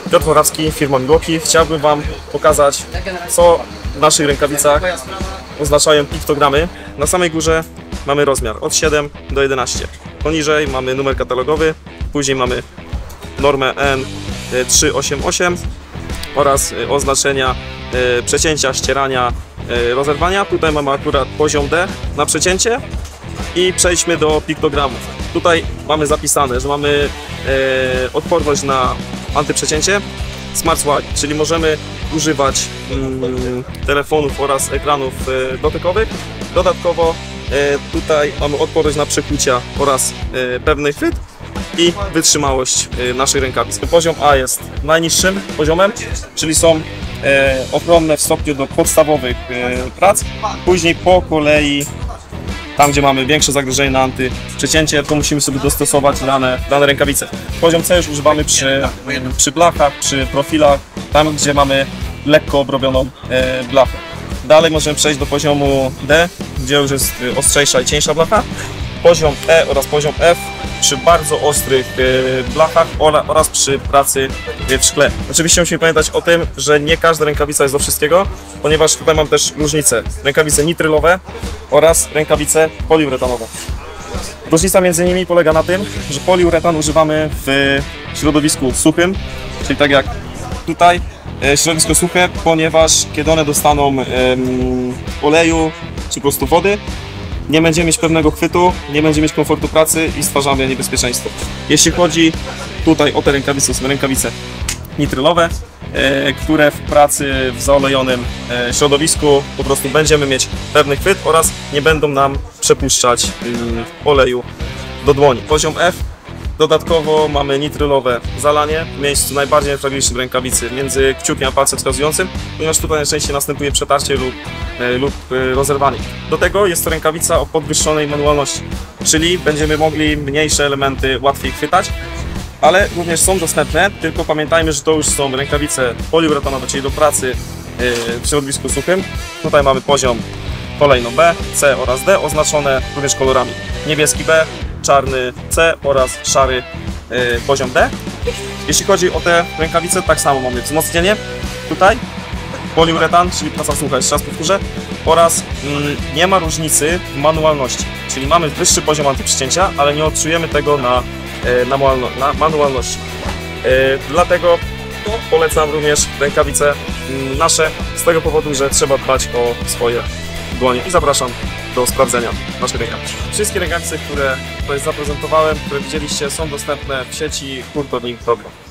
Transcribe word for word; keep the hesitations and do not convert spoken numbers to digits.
Piotr Morawski, firma Milwaukee. Chciałbym Wam pokazać, co w naszych rękawicach oznaczają piktogramy. Na samej górze mamy rozmiar od siedem do jedenastu. Poniżej mamy numer katalogowy, później mamy normę N trzysta osiemdziesiąt osiem oraz oznaczenia przecięcia, ścierania, rozerwania. Tutaj mamy akurat poziom D na przecięcie i przejdźmy do piktogramów. Tutaj mamy zapisane, że mamy odporność na antyprzecięcie, Smart Swipe, czyli możemy używać mm, telefonów oraz ekranów e, dotykowych. Dodatkowo e, tutaj mamy odporność na przekłucia oraz e, pewny chwyt i wytrzymałość e, naszych rękawic. Poziom A jest najniższym poziomem, czyli są e, ochronne w stopniu do podstawowych e, prac. Później po kolei, tam gdzie mamy większe zagrożenie na antyprzecięcie, to musimy sobie dostosować dane, dane rękawice. Poziom C już używamy przy, przy blachach, przy profilach, tam gdzie mamy lekko obrobioną e, blachę. Dalej możemy przejść do poziomu D, gdzie już jest ostrzejsza i cieńsza blacha. Poziom E oraz poziom F przy bardzo ostrych e, blachach oraz przy pracy w szkle. Oczywiście musimy pamiętać o tym, że nie każda rękawica jest do wszystkiego, ponieważ tutaj mam też różnice. Rękawice nitrylowe oraz rękawice poliuretanowe. Różnica między nimi polega na tym, że poliuretan używamy w środowisku suchym, czyli tak jak tutaj środowisko suche, ponieważ kiedy one dostaną um, oleju czy po prostu wody, nie będziemy mieć pewnego chwytu, nie będziemy mieć komfortu pracy i stwarzamy niebezpieczeństwo. Jeśli chodzi tutaj o te rękawice, są rękawice nitrylowe, e, które w pracy w zaolejonym e, środowisku po prostu będziemy mieć pewny chwyt oraz nie będą nam przepuszczać mm, oleju do dłoni. Poziom F. Dodatkowo mamy nitrylowe zalanie w miejscu najbardziej newralgicznym rękawicy, między kciukiem a palcem wskazującym, ponieważ tutaj najczęściej następuje przetarcie lub, e, lub e, rozerwanie. Do tego jest to rękawica o podwyższonej manualności, czyli będziemy mogli mniejsze elementy łatwiej chwytać, ale również są dostępne, tylko pamiętajmy, że to już są rękawice poliuretanowe, czyli do pracy e, w środowisku suchym. Tutaj mamy poziom kolejno B, C oraz D, oznaczone również kolorami niebieski B, czarny C oraz szary y, poziom D. Jeśli chodzi o te rękawice, tak samo mamy wzmocnienie tutaj, poliuretan, czyli praca sucha, jeszcze raz powtórzę, oraz mm, nie ma różnicy w manualności, czyli mamy wyższy poziom antyprzecięcia, ale nie odczujemy tego na, y, na, na manualności. Y, dlatego polecam również rękawice y, nasze, z tego powodu, że trzeba dbać o swoje dłonie i zapraszam do sprawdzenia naszych rękawic. Wszystkie rękawice, które tutaj zaprezentowałem, które widzieliście, są dostępne w sieci hurtownik kropka com.